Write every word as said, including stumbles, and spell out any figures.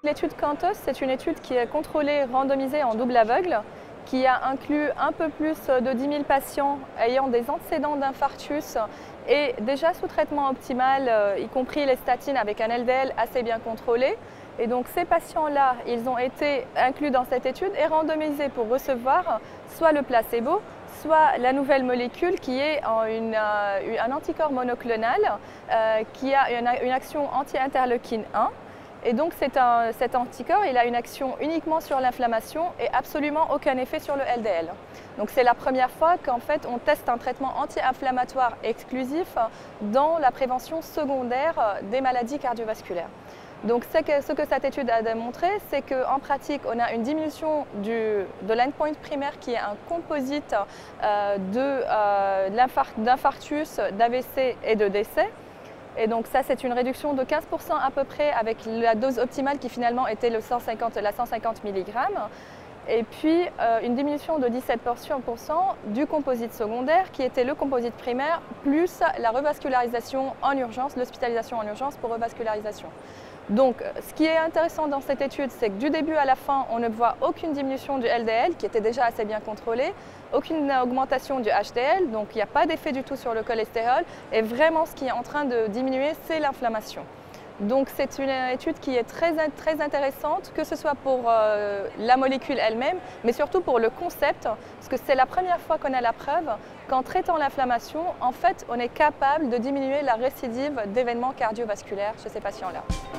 L'étude CANTOS, c'est une étude qui est contrôlée, randomisée en double aveugle, qui a inclus un peu plus de dix mille patients ayant des antécédents d'infarctus et déjà sous traitement optimal, y compris les statines avec un L D L assez bien contrôlé. Et donc ces patients-là, ils ont été inclus dans cette étude et randomisés pour recevoir soit le placebo, soit la nouvelle molécule qui est une, un anticorps monoclonal euh, qui a une, une action anti-interleukine un. Et donc un, cet anticorps, il a une action uniquement sur l'inflammation et absolument aucun effet sur le L D L. Donc c'est la première fois qu'en fait on teste un traitement anti-inflammatoire exclusif dans la prévention secondaire des maladies cardiovasculaires. Donc que, ce que cette étude a démontré, c'est qu'en pratique, on a une diminution du, de l'endpoint primaire qui est un composite euh, d'infarctus, euh, d'A V C et de décès. Et donc ça, c'est une réduction de quinze pour cent à peu près avec la dose optimale qui finalement était le cent cinquante, la cent cinquante milligrammes. Et puis euh, une diminution de dix-sept pour cent du composite secondaire qui était le composite primaire plus la revascularisation en urgence, l'hospitalisation en urgence pour revascularisation. Donc ce qui est intéressant dans cette étude, c'est que du début à la fin, on ne voit aucune diminution du L D L qui était déjà assez bien contrôlé, aucune augmentation du H D L, donc il n'y a pas d'effet du tout sur le cholestérol et vraiment ce qui est en train de diminuer, c'est l'inflammation. Donc c'est une étude qui est très, très intéressante, que ce soit pour euh, la molécule elle-même, mais surtout pour le concept, parce que c'est la première fois qu'on a la preuve qu'en traitant l'inflammation, en fait, on est capable de diminuer la récidive d'événements cardiovasculaires chez ces patients-là.